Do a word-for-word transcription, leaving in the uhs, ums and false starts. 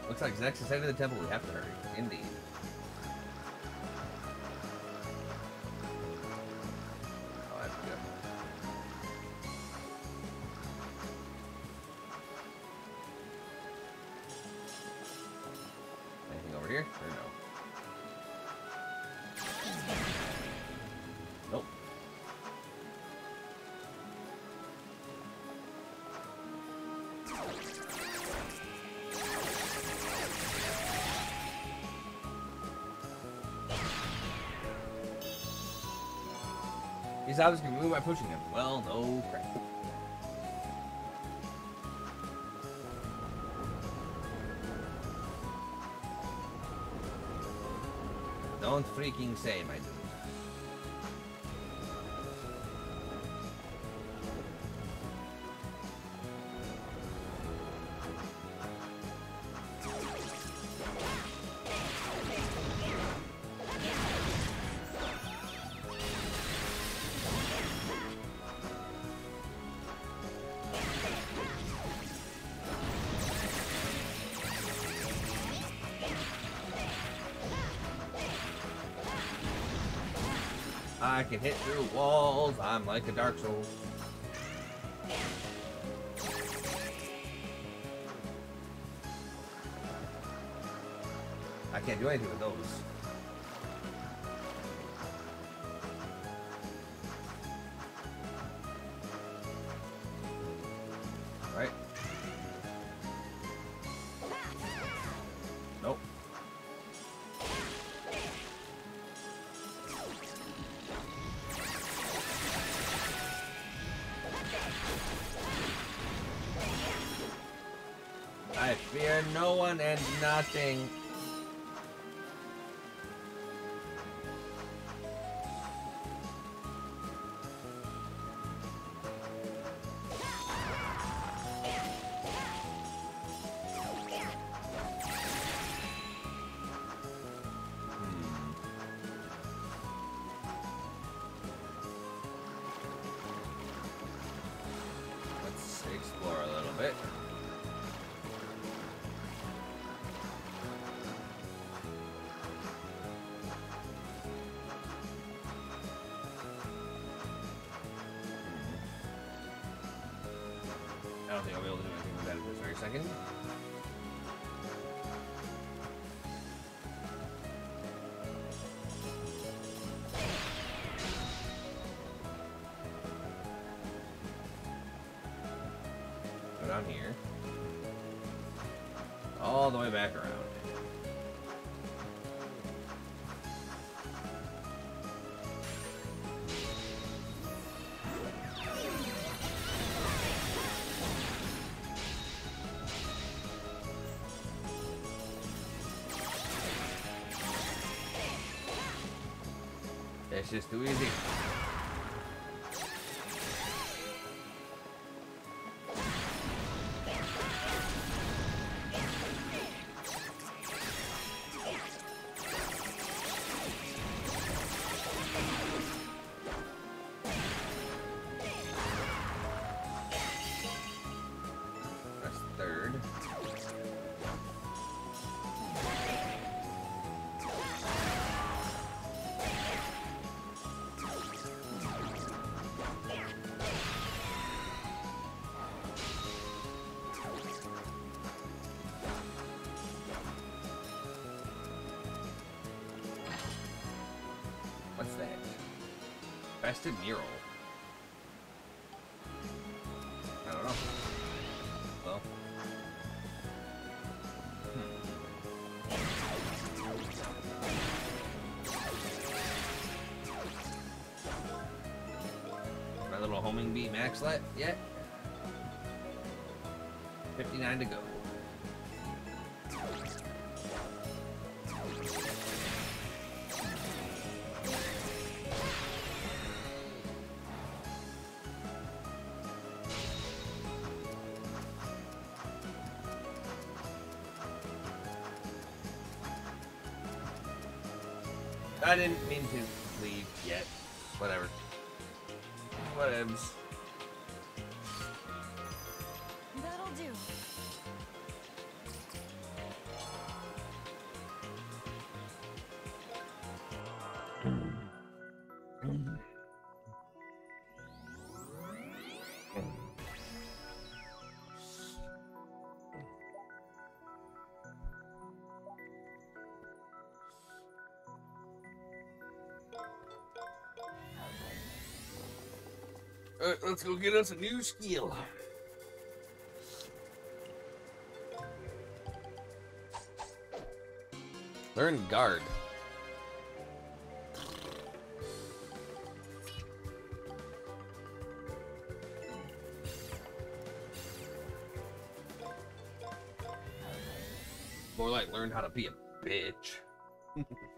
Looks like Zex is heading to the temple. We have to hurry. Indeed. Oh, I have to go. Anything over here? Or no? Nope. These objects can move by pushing them. Well, no crap. Don't freaking say, my dude. I can hit through walls. I'm like a Dark Soul. I can't do anything with those. Right? Nope. I fear no one and nothing. Let's explore a little bit. I don't think I'll be able to do anything with that at this very second. Go down here. All the way back around. It's just too easy. That's third. What's that? Festive mural. I don't know. Well. Hmm. My little homing bee max let yet? fifty-nine to go. I didn't mean to leave yet. Whatever. Whatevs. That'll do. Alright, let's go get us a new skill. Learn guard. More like learn how to be a bitch.